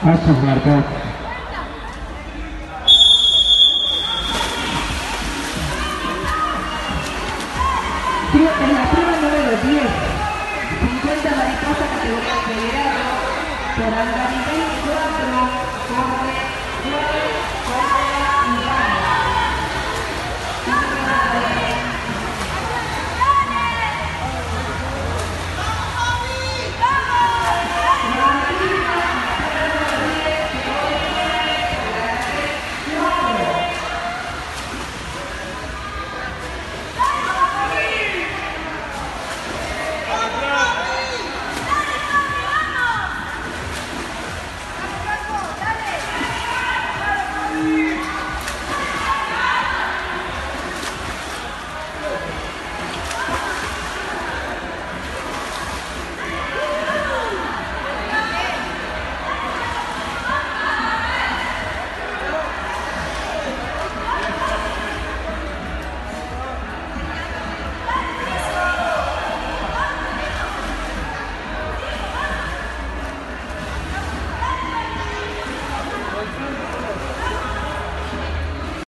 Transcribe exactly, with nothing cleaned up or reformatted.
a sus marcas. En la prueba número diez, cincuenta mariposa categoría federado, por Algaribay cuatro, corre nueve.